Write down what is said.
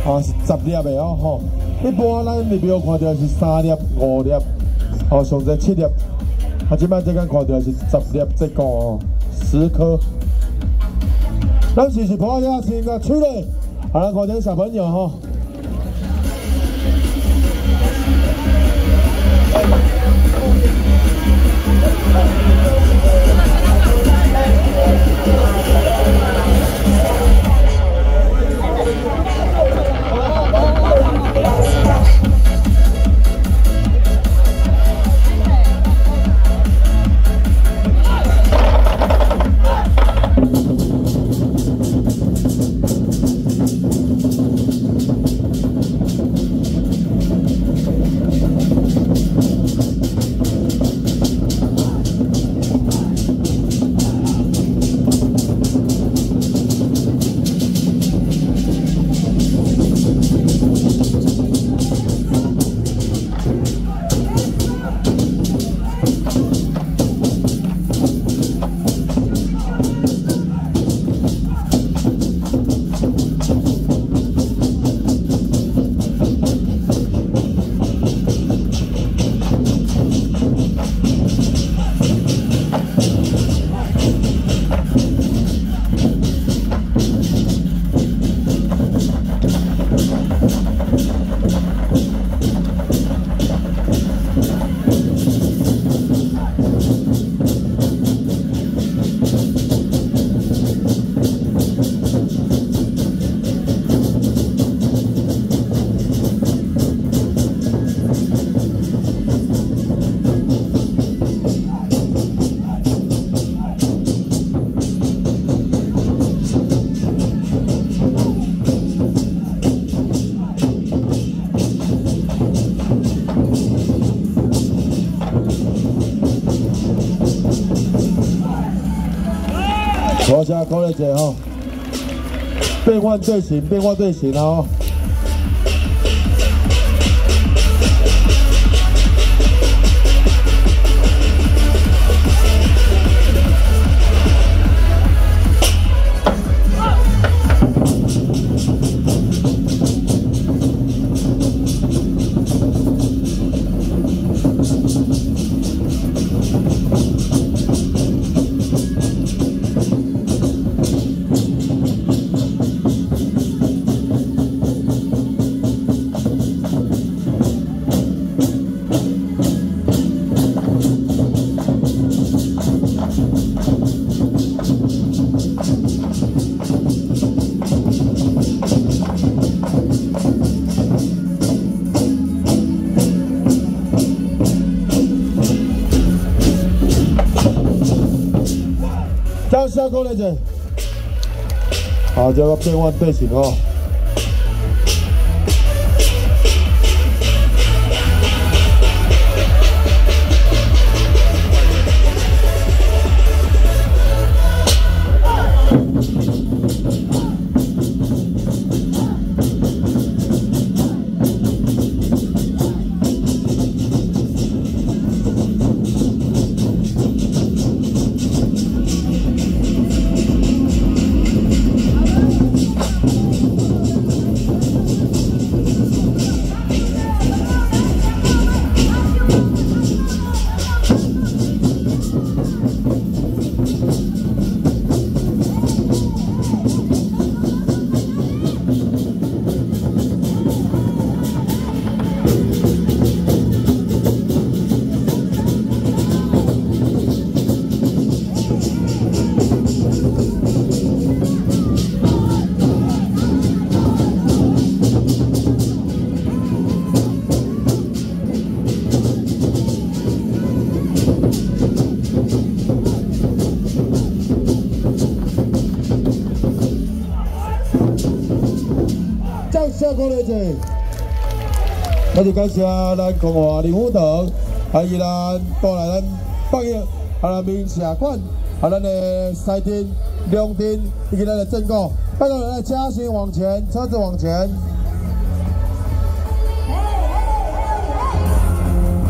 是10粒的哦吼。一般咱入庙看到是3粒、5粒，哦上侪7粒。即摆这间看到是10粒这个哦，10颗。咱是抱下先个出来，咱看这小朋友吼。大家鼓励者吼，变换队形，变换队形哦。掌声鼓励者，好，这个变换队形哦。掌声鼓励者，我就感谢咱共和林武堂，还有咱带来咱放映，还有明茶馆，还有咱的西町、龙町以及咱的正果，拜托来嘉兴往前，车子往前。